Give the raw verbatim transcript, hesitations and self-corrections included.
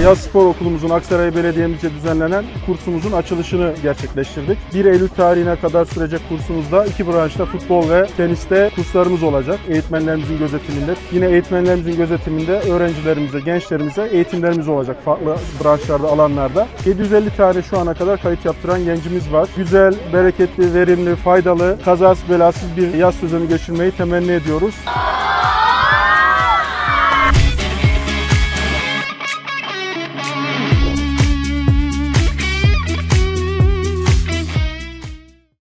Yaz Spor Okulumuzun Aksaray Belediye'mizce düzenlenen kursumuzun açılışını gerçekleştirdik. bir Eylül tarihine kadar sürecek kursumuzda iki branşta futbol ve teniste kurslarımız olacak. Eğitmenlerimizin gözetiminde. Yine eğitmenlerimizin gözetiminde öğrencilerimize, gençlerimize eğitimlerimiz olacak farklı branşlarda, alanlarda. yedi yüz elli tane şu ana kadar kayıt yaptıran gencimiz var. Güzel, bereketli, verimli, faydalı, kazasız belasız bir yaz sezonu geçirmeyi temenni ediyoruz.